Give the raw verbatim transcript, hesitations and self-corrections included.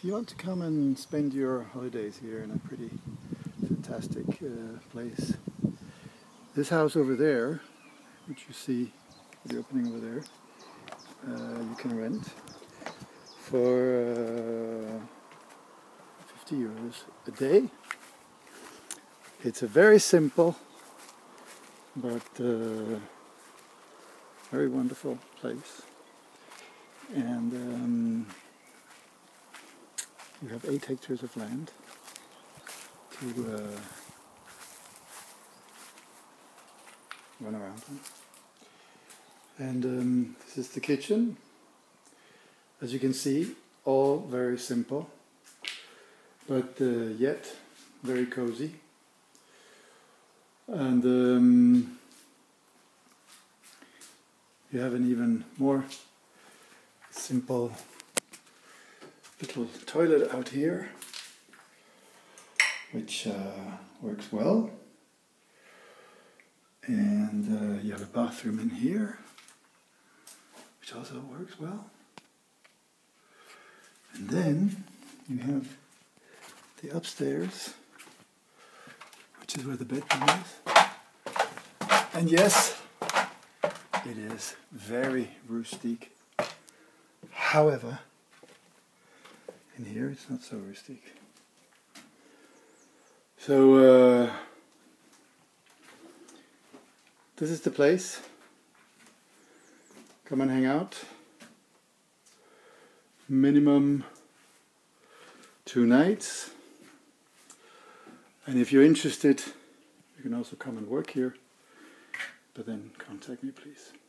If you want to come and spend your holidays here in a pretty fantastic uh, place, this house over there, which you see the opening over there, uh, you can rent for uh, fifty euros a day. It's a very simple but uh, very wonderful place, and um, you have eight hectares of land to uh, run around on. And um, this is the kitchen. As you can see, all very simple, but uh, yet very cozy. And um, you have an even more simple little toilet out here, which uh, works well. And uh, you have a bathroom in here, which also works well. And then you have the upstairs, which is where the bedroom is. And yes, it is very rustic. However, in here it's not so rustic. So uh, this is the place. Come and hang out. Minimum two nights. And if you're interested, you can also come and work here. But then contact me, please.